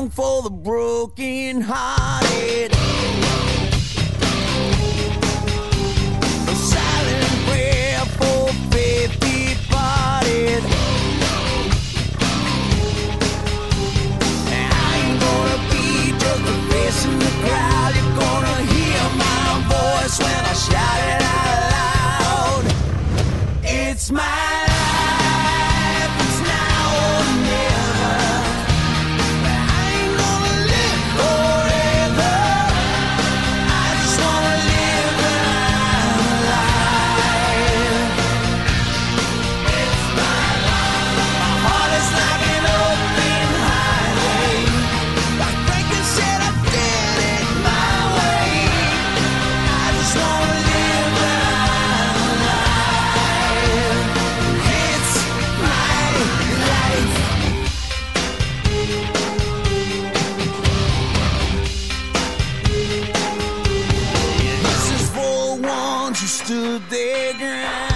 song for the broken hearted. A silent prayer for faith departed. I ain't gonna be just a face in the crowd. You're gonna hear my voice when I shout it out loud. It's my life, it's now or never. I ain't gonna live forever. I just wanna live when I'm alive. It's my life. My heart is like an open highway. Like Franklin said, I did it my way. I just wanna live when I'm alive. It's my life. This is for the ones who stood their ground.